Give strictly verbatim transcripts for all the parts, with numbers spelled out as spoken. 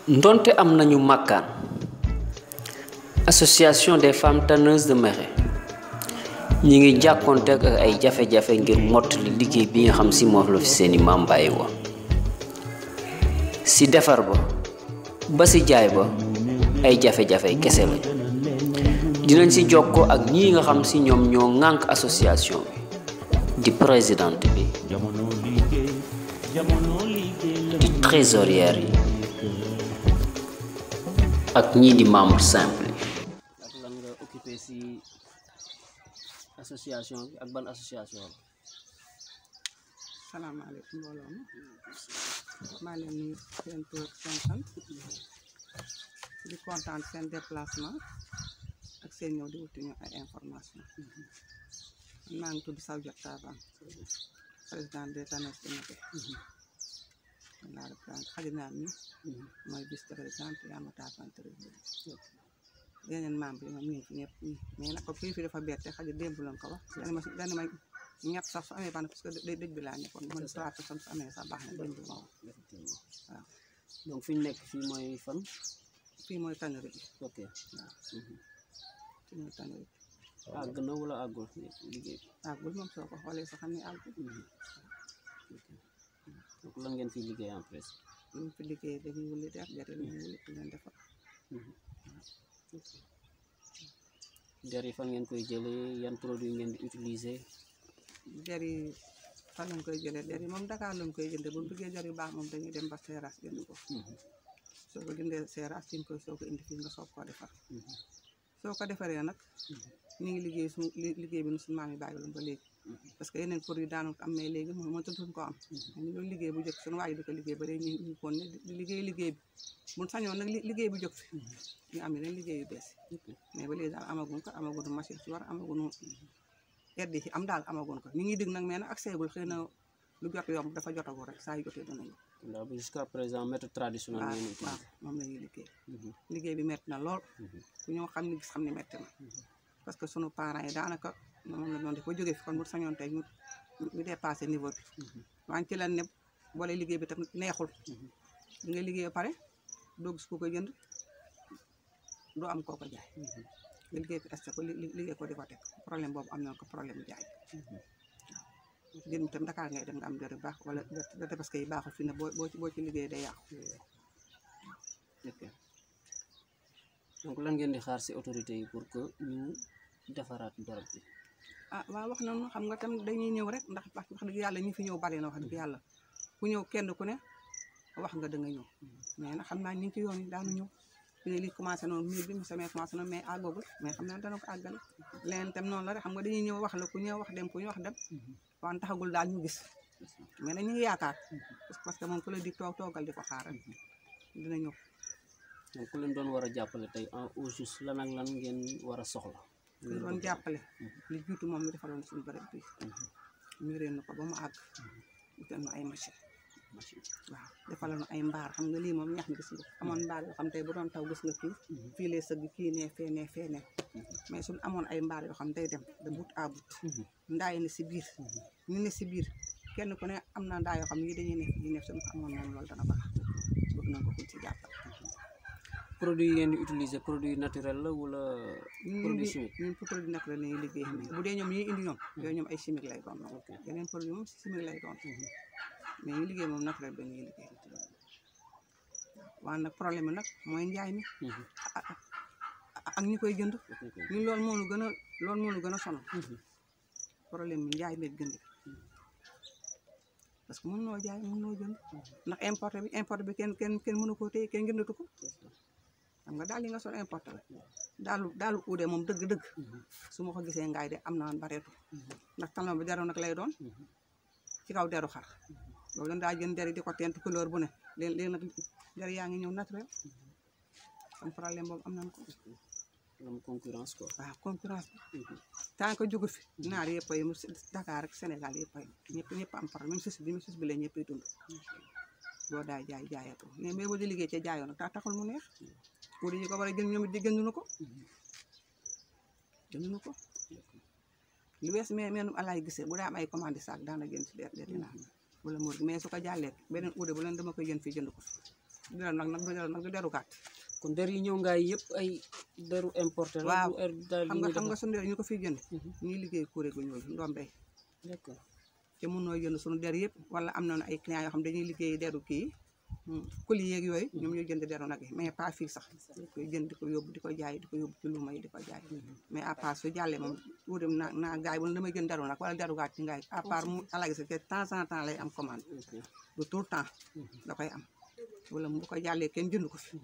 ndonte am nañu makkaan association des femmes tanneuses de Mekhe ñi ngi jàkkonte ak ay jafe-jafe ngir mottali liggéey bi nga xam si moom la fi seeni maam bàyyi woon si defar ba ba si jaay ba ay jafe-jafe kese lañu dinañ si jokkoo ak ñii nga xam si ñoom ñoo ŋànk association bi di présidente bi di trésorière yi ak ñii di membre simple yi. ak lan nga occupé si association bi ak ban association la. salaamaaleykum mbooloo mi maa leen nuyu seen tur ak seen sant di kontaan seen déplacement ak seen ñëw di wuti ñu ay information maa ngi tudd Sawdiat Taban président des tanneuses de Mekhe la représente xajina mi mooy vice présidente Yama Taban trésorier yeneen membre yi moom ñu fi ñëpp mais nag ko fii fi dafa bette xaji démb lañ ko wax dana ma dana ma ñett sax su amee ban parce que dëj bi laa nekkoon mën trois personnes su amee sax baax na démb ma wax waaw donc fi ñu nekk fii mooy fan. fii mooy tannerie bi ok waaw fii mooy tannerie bi àgg na wala àggul liggéey bi. àggul moom soo ko xoolee sax xam ne àggul donc lan ngeen fi liggéey en presse. ñu fi liggéey dañuy wuli der jari ñu wuli leen defar der yi fan ngeen koy jëlee yan produit ngeen di utiliser. der yi fan lañ koy jëlee der yi moom Dakar lañ koy jëndee bu ñu bëggee der yu baax moom dañuy dem ba Seras jënd ko soo ko jëndee Seras fi ñu koy soo ko indi fii nga soog koo defar soo ko defaree nag ñu ngi liggéey suñu liggéey bi nu suñu maam yi bàyyi loon ba léegi parce que yeneen produit daanu am mais léegi moom moo tudd ko am ñu loolu liggéey bu jëkk suñu waay di ko liggéey ba léegi ñu kon ne di liggéey liggéey bi buñ sañoon nag liggéey bu jóg fi ñu am yeneen liggéey yu bees mais ba léegi daal amaguñ ko amaguñu machine ci war amaguñu aide yi am daal amaguñ ko ñu ngi dig nag mais nag accès gul xëy na lu jot yomb dafa jotagul rek saa yu jotee danañu ndax bu jusqu'à présent méthode traditionnelle ngeen utilisé. waaw moom la ñuy liggéey liggéey bi metti na lool ku ñoo xam ne gis xam ne metti na parce que sunu parents yi daanaka moom la doon def ba jógee fi kon bu sañoon tey ñu ñu dépassé niveau bi waaye ci lan ne boole liggéey bi tam neexul di nga liggéey ba pare doo gis ku ko jënd doo am koo ko jaay nga liggéey ko esté ko liggéey ko di ko teg problème boobu am na ko problème jaay waaw jën tam Dakar ngay dem nga am der yu baax wala der parce que yi baaxul fi ne boo boo ci liggéey day yàqu ok donc lan ngeen di xaar ci autorité yi pour que ñu defaraat barab bi. ah waaw wax nañu xam nga tam dañuy ñëw rek ndax wax dëgg yàlla ñi fi ñëw bari na wax dëgg yàlla ku ñëw kenn ku ne wax nga da nga ñëw mais nag xam naa ñu ngi ci yoon yi daanu ñëw fi ne lii commencé noonu mur bi mu semee commencé noonu mais àggagul mais xam naa dana ko àggale leneen tam noonu la rek xam nga dañuy ñëw wax la ku ñëw wax dem ku ñu wax dem waan taxagul daal ñu gis mais nag ñu ngi yaakaar parce que moom ku la di toog toogal di ko xaaral dina ñëw. donc ku leen doon war a jàppale tey en au juste lan ak lan ngeen war a soxla. ñu doon jàppale li jiitu moom ñu defaloon suñu bërëb bi ñu réen na ko ba mu àgg utal na ay machine waaw defaloon ay mbaar xam nga lii moom ñax mi gis nga amoon mbaar yoo xam tey bu doon taw gis nga kii fii lay sëgg kii nee fee nee fee nee mais suñu amoon ay mbaar yoo xam day dem de bout à bout ndaa yi ne si biir ñu ne si biir kenn ku ne am na ndaa yoo xam ne dañuy nekk yi nekk suñu ko amoon noonu loolu dana baax bëgg nañ ko kuñ ci jàppale. produit yi ngeen di utiliser produit naturel la wala produit chimique. ñun produit naturel la ñuy liggéey bu dee ñoom yi indi ñoom yooyu ñoom ay chimique lay doon noonu yeneen produit moom si chimique lay doon mais ñu liggéey moom naturel ba ñuy liggéey waaw nag problème bi nag mooy njaay mi ak ñi koy jënd ñun loolu moo ñu gën a loolu moo ñu gën a sonal problème bi njaay meeg jënd parce que mën noo jaay mën noo jënd ndax importé bi importé bi kenn kenn kenn mënu koo téye kenn jëndatu ko xam nga daal li nga sol importé la daalu daalu uude moom dëgg-dëgg su ma ko gisee ngaay de am naan bareetu ndax talon bi deru nag lay doon ci kaw deru xar loolu dañ daa jënd der yi di ko tent couleur bu ne léegi léegi nag der yaa ngi ñëw naturel kon problème boobu am nañ ko am concurrence quoi. waaw concurrence bi tant que jógu fi naar yëpp a yem Dakar ak Sénégal yëpp a yem ñëpp ñëpp am problème même sus bi même sus bi la ñëpp ay dund boo daay jaay jaayatoo mais mais boo di liggéey ca jaayoon nag tax taxul mu neex pour yi ko war a jënd ñoom it di gënduñu ko gënduñu ko lu wees mais mais nu alaay gisee bu daa am ay commande saak daana jënd ci der der yi naan wala mor mais su ko jàllee beneen uude bu leen dama koy jënd fii jënd ko deru nag nag du deru nag du deru gàtt. kon der yi ñëw ngaay yëpp ay deru importé la. waaw du er daal xam nga xam nga suñu der ñu ko fiy jënd. ñuy liggéey kuure gu ñuul ndombey. d'accord te mënoo jënd suñu der yëpp wala am nañu ay clients yoo xam dañuy liggéey deru kii colis yeeg yooyu ñoom ñooy jënd deru nag yi mais pas fii sax koy jënd di ko yóbbu di ko jaay di ko yóbbu ci luuma yi di ko jaay mais à part su jàllee moom wuudem na naa gaay bu damay jënd deru nag wala deru gàtt ci ngaay à part mu alagi sa te temps en temps lay am commande du tout le temps da koy am wala bu ko jàllee kenn jënd ko fi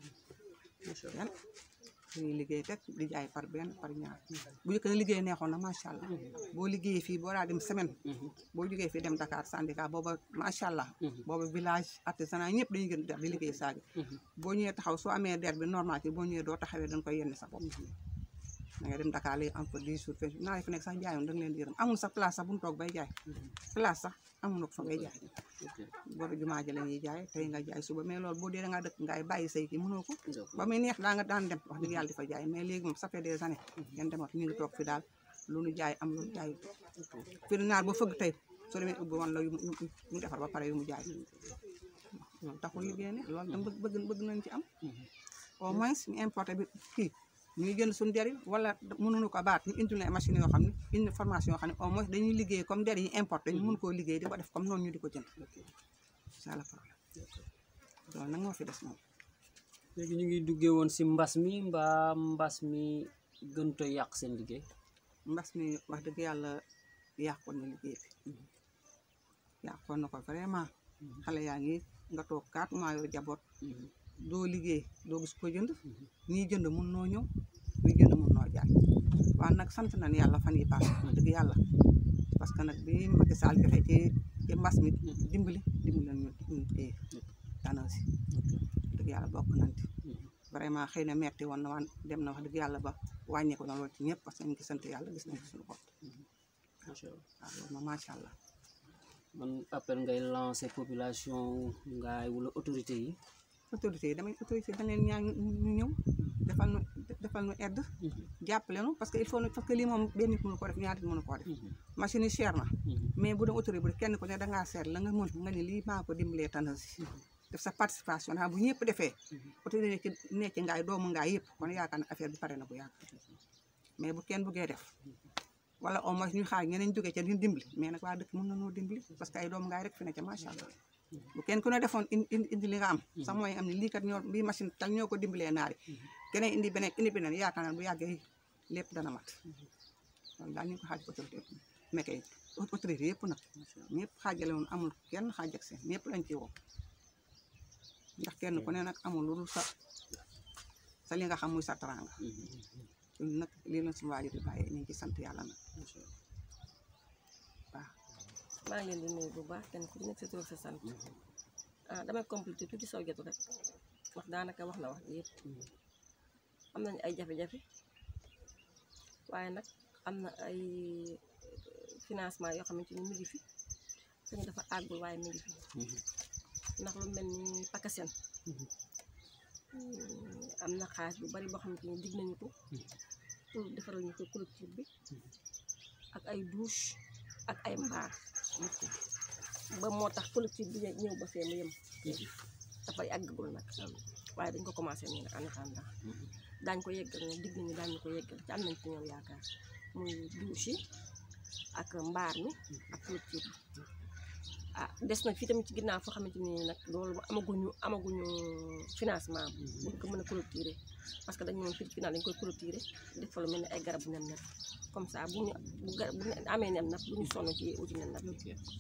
yan dañuy liggéey teg di jaay par benn par ñaar bu njëkk na liggéey neexoon na macha allah boo liggéeyee fii boo daa dem semaine boo jógee fii dem Dakar syndicat booba macha allah booba village artisanat ñëpp dañuy gën der di liggéey saagi boo ñëwee taxaw soo amee der bi normal ci boo ñëwee doo taxawee dañ koy yenn sa bopp da nga dem Dakar léegi am fa dix jours vingt naa fi nekk sax jaayoon da nga leen di yërëm amul sax place sax bu ñu toog bay jaay place sax amul ko fa ngay jaay boobu jumaa ji la ñuy jaay tey nga jaay suba mais loolu boo dee da nga dëkk ngay bàyyi say kii mënoo ko ba muy neex daa nga daan dem wax dëgg yàlla di fa jaay mais léegi moom ça fait des années ngeen demat ñu ngi toog fi daal lu nu jaay am lu nu jaay fi naar ba fëgg tey soo demee ubbi woon la yu mu defar ba pare yu mu jaay loolu taxul liggéey ne loolu tam bëgg bëgg nañ ci am au moins ñu importé bi kii ñuy jënd suñu der yi wala mënuñu ko baat ñu indil ay machines yoo xam ne une formation yoo xam ne au moins dañuy liggéey comme der yi importé ñu mën koo liggéey di ko def comme noonu ñu di ko jënd c'est le problème loolu nag moo fi des moom. léegi ñu ngi duggee woon si mbas mi mbaa mbas mi gënut a yàq seen liggéey. mbas mi wax dëgg yàlla yàqoon na liggéey bi yàqoon na ko vraiment xale yaa ngi nga toog quatre mois yoo jaboot doo liggéey doo gis ko jënd ñiy jënd mun noo ñëw ñuy jënd mun noo jaay waaye nag sant nañ yàlla fan yi paase wax dëgg yàlla parce que nag bi Macky Sall joxe ci ci mbas mi dimbali dimbali ñu ñu téye daanaka si dëgg yàlla bokk nañ ci vraiment xëy na metti woon na waan dem na wax dëgg yàlla ba wàññeeku na lool ci ñëpp parce que ñu ngi sant yàlla gis nañ ci suñu bopp macha allah waaw loolu moom macha allah. man appel ngay lancer population ngaay wala autorité yi. autorité yi damay autorité dañ leen ñaan ñu ñëw defal nu defal nu aide jàppale nu parce que il faut parce que lii moom benn nit mënu ko def ñaari nit mënu koo def machine yi cher na mais bu doon autorité bu kenn ko ne dangaa seet la nga mën nga ne lii maa ko dimbalee tànn si def sa participation daa bu ñëpp defee autorité nekk nekk ngaay doomu ngaay yëpp kon yaakaar na affaire bi pare na bu yàgg mais bu kenn buggee def wala au moins ñu xaar ñeneen jógee ca di dimbali mais nag waa dëkk mën na noo dimbali parce que ay doomu ngaay rek fi ne ca macha allah bu kenn ku ne defoon indi indi li nga am sax mooy am ne lii kat ñoo bii machine tal ñoo ko dimbalee naari keneen indi beneen indi beneen yaakaar naa bu yàggee lépp dana mat loolu daal ñu ngi ko xaaj autorité mekke autorité yëpp nag ñëpp xaajale woon amul kenn xaaj ak seen ñëpp lañ ci woo ndax kenn ku ne nag amul lu dul sa sa li nga xam muy sa taranga nag lii la suñu waajur di bàyyee ñu ngi ci sant yàlla nag waaw maa ngi leen di nuyu bu baax kenn ku nekk sa tur sa sant ah damay complété tuuti saw jotu rek wax daanaka wax na wax bi yëpp am nañu ay jafe-jafe waaye nag am na ay financement yoo xamante ni mu ngi fi suñu dafa àggul waaye mu ngi fi ndax lu mel ni Pakasen am na xaalis bu bari boo xamante ni dig nañu ko pour defaral ñu ko collectif bi ak ay douche ak ay mbaar ba moo tax collectif bi ñëw ba fee mu yem dafay àggagul nag waaye dañ ko commencé nii nag en attendant daañ ko yeggal nag dig nañu daañu ko yeggal ci am nañ ci ñoom yaakaar muy douche yi ak mbaar mi ak collectif bi ah des na fii tamit ci ginnaaw foo xamante ni nag loolu amaguñu amaguñu financement buñ ko mën a clôturer parce que dañu moom fii final dañ koy clôturer def fa lu mel ni ay garab nen nag comme ça bu ñu bu garab bu amee nen nag bu ñu sonn ci uti nen nag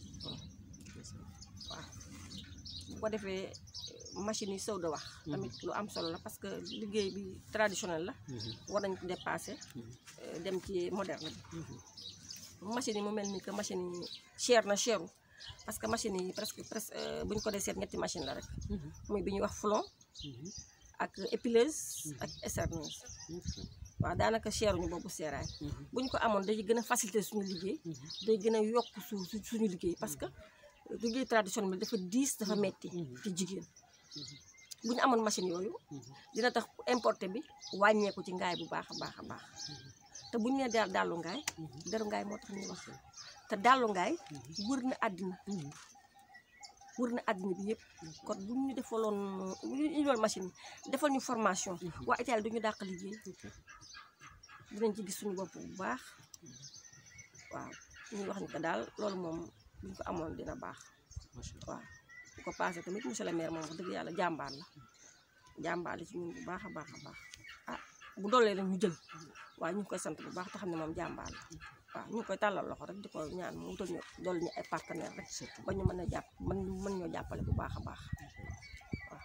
waaw bu ko defee machine yi sow da wax tamit lu am solo la parce que liggéey bi traditionnel la war nañ dépassé dem ci moderne bi machine yi mu mel ni que machine yi cher na cheru parce que machine yi presque presque bu ñu ko dee seet ñetti machine la rek muy bi ñuy wax flon ak épileuse ak écerneuse waaw daanaka cheruñu boobu seeraay bu ñu ko amoon day gën a faciliter suñu liggéey day gën a yokk su suñu liggéey parce que liggéey traditionnel bi dafa diis dafa metti ci jigéen bu ñu amoon machine yooyu dina tax importé bi wàññeeku ci ngaay bu baax a baax a baax te bu ñu nee daal dàllu ngaay deru ngaay moo tax ñuy wax te dàllu ngaay wër na àddina wër na àddina bi yëpp kon bu ñu defaloon bu ñu indiloon machine defal ñu formation waa Italie du ñu dàq liggéey dinañ ci gis suñu bopp bu baax waaw ñuy wax ni ko daal loolu moom buñ ko amoon dina baax waaw bu ko passé tamit monsieur le maire moom wax dëgg yàlla jàmbaar la jàmbaar la ci ñun bu baax a baax a baax ah bu doolee rek ñu jël waaw ñu ngi koy sant bu baax te xam ne moom jàmbaar la waaw ñu ngi koy tàllal loxo rek di ko ñaan mu wutal ñu dool ñu ay partenaire rek ba ñu mën a jàpp mën mën ñoo jàppale bu baax a baax waaw.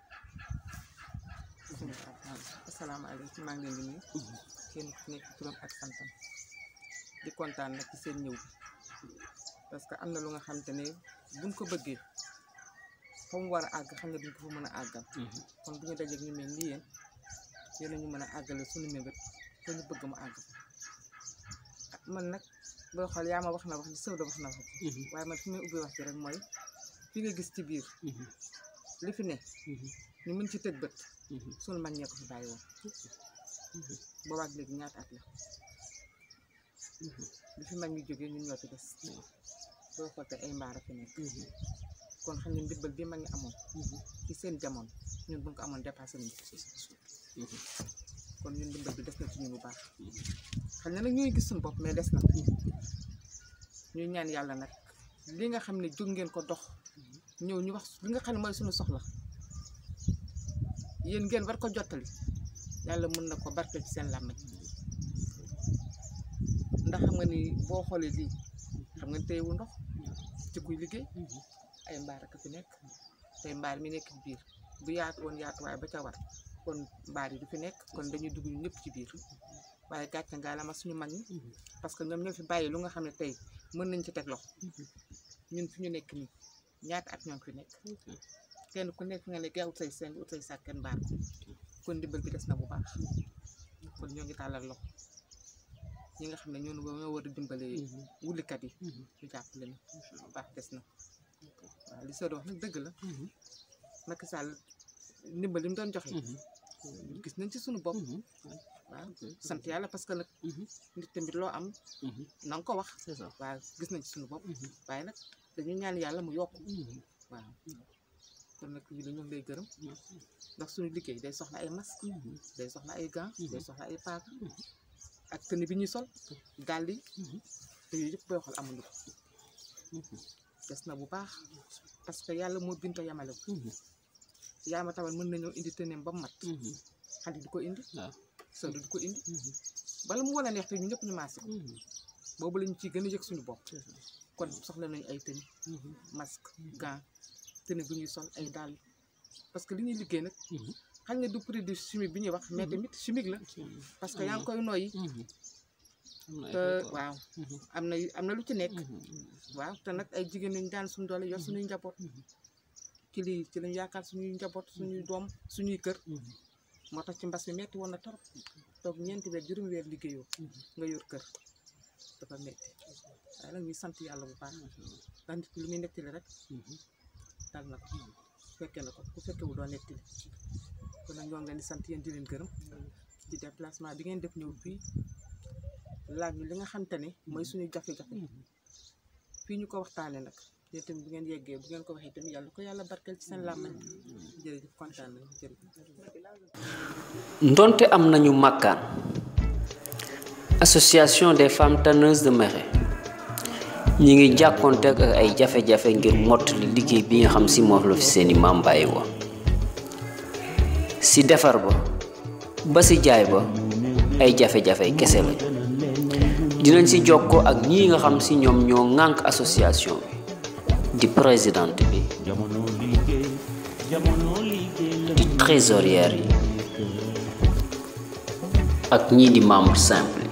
asalaamaaleykum maa ngi leen di nuyu kenn ku nekk turam ak santam di kontaan nag ci seen ñëw bi parce que am na lu nga xam te ne buñ ko bëggee fa mu war a àgg xam nga duñ ko fa mën a àggal kon bu ñu dajeeg ñu mel ni yéen yéen ñu mën a àggale suñu mébét fa ñu bëgg mu àgg man nag boo xool yaa ma wax na wax li Sëwda wax na wax waaye man fi may ubbi wax ci rek mooy fi nga gis ci biir li fi ne ñu mën ci tëg bët suñu mag ñee ko fi bàyyi woon boobaak léegi ñaata at la li fi mag ñu jógee ñun ñoo ci des boo xool te ay mbaara fi nekk kon xam ne ndimbal bi mag ñi amoon ci seen jamono ñun bu ko amoon dépassé nañ kon ñun ndimbal bi des na ci ñun bu baax xam ne nag ñooy gis suñu bopp mais des na ñuy ñaan yàlla nag li nga xam ne jóg ngeen ko dox ñëw ñu wax li nga xam ne mooy suñu soxla yéen ngeen war ko jottali yàlla mën na ko barke ci seen làmmiñ ndax xam nga ni boo xoolee lii xam nga teewul ndox ci kuy liggéey ay mbaar ak fi nekk tey mbaar mi nekk ci biir bu yaatu woon yaatuwaay ba ca war kon mbaar yi du fi nekk kon dañuy dugg ñu ñëpp ci biir waaye gàcce nga la ma suñu mag ñi parce que ñoom ñoo fi bàyyi lu nga xam ne tey mën nañ ci teg loxo ñun fi ñu nekk nii ñaata at ñoo fi nekk kenn ku nekk nga ne gaa ut say seng ut say sàkk kenn mbaar kon ndimbal bi des na bu baax kon ñoo ngi tàllal loxo ñi nga xam ne ñoo ñoo war a dimbale wulikat yi ñu jàppale ñu bu baax des na waaw li soo doon wax nag dëgg la Macky Sall ndimbal li mu doon joxe gis nañ ci suñu bopp waaw sant yàlla parce que nag nit tamit loo am na nga ko wax waaw gis nañ ci suñu bopp waaye nag dañu ñaan yàlla mu yokk waaw kon nag ñu dañu lay gërëm ndax suñu liggéey day soxla ay masque day soxla ay gants day soxla ay paaka ak tenue bi ñuy sol dàll yi te yooyu yëpp booy xool amuñu ko des na bu baax parce que yàlla moo binta yamale ko yaama tamit mën nañoo indi teneem ba mu mat xale du ko indi sol du ko indi bala mu wala neex te ñu ñëpp ñu maase ko boobu lañu ciy gën a yëg suñu bopp kon soxla nañu ay tenue masque gants tenue bu ñuy sol ay dàll parce que li ñuy liggéey nag xam nga du produit chimique bi ñuy wax mais tamit chimique la parce que yaa ngi koy noyyi te waaw am na am na lu ci nekk waaw te nag ay jigéen lañu daan suñu doole yor suñuy njaboot ci lii ci lañu yaakaar suñuy njaboot suñuy doom suñuy kër moo tax ci mbas mi metti woon na torop toog ñeenti weer juróomi weer liggéeyoo nga yor kër dafa metti waaye nag ñuy sant yàlla bu baax ndax nit ki lu muy nettali rek dal na ko fekkee na ko ku fekkewu doo nettali kon nag ñoo ngi leen di sant yéen di leen gërëm ci déplacement bi ngeen def ñëw fii laaj ñu li nga xam te ne mooy suñu jafe-jafe fii ñu ko waxtaanee nag yéen tamit bu ngeen yeggee bu ngeen ko waxee tamit yàlla ko yàlla barkeel ci seen làmmañ jërëjëf kontaan nañu jërëjëf. ndonte am nañu màkkaan association des femmes tanneuses de Mekhe ñi ngi jàkkoonte ak ay jafe-jafe ngir mottali liggéey bi nga xam si moom la fi seeni maam bàyyi woon si defar ba ba si jaay ba ay jafe-jafe kese lañu dinañ si jokkoo ak ñii nga xam si ñoom ñoo ŋànk association bi di présidente bi di trésorière yi ak ñii di membre simple